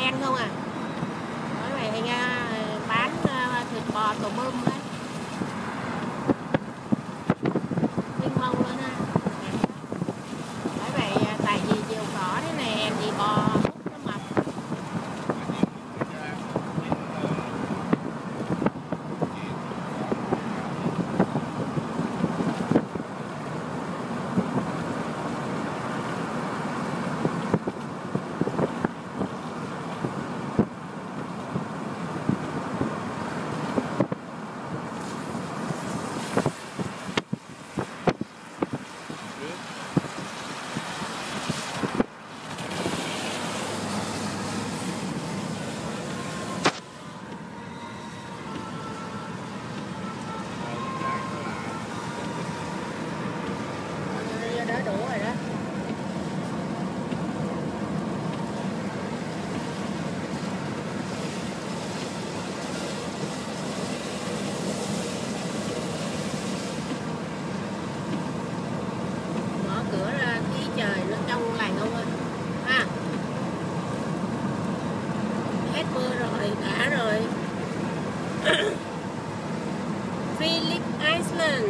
đen không à. Nói này thì nghe bán thịt bò tổ mâm đấy. Minh mông luôn ha. Nói vậy tại vì chiều cỏ thế này em gì bò hút nó mập. Đã đủ rồi đó. Mở cửa ra khí trời nó trong lành không ơi ha. Hết mưa rồi, đã rồi. Phillip Island.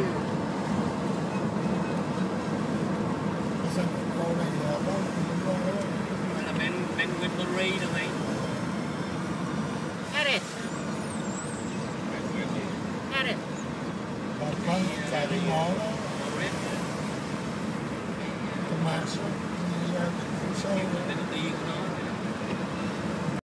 Là Ben Winbury đâu mày. Got it. Got it. Chạy đi ngó đó.